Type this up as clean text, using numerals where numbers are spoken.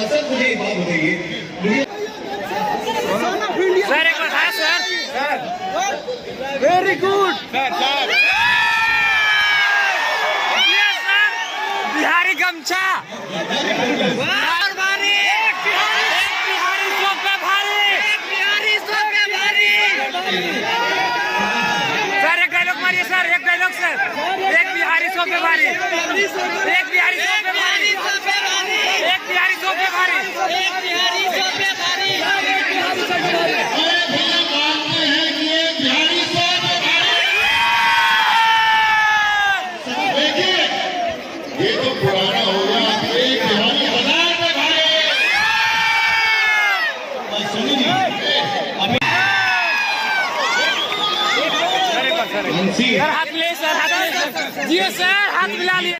थोड़ा सा मुझे एक बात बताइए, सर एक बार सर वेरी गुड बिहारी गमछा सर एक डायलॉग मारिए सर, एक डायलॉग सर, एक बिहारी सौ पे भारी, एक बिहारी सौ पे भारी, एक बिहारी सौ पे भारी, एक बिहारी सौ पे भारी। ये तो पुराना हो गया, एक बिहारी 1000 पे भारी। सुनिए सर हाथ मिले सर, हाथ मिले जी सर, हाथ मिला लिए।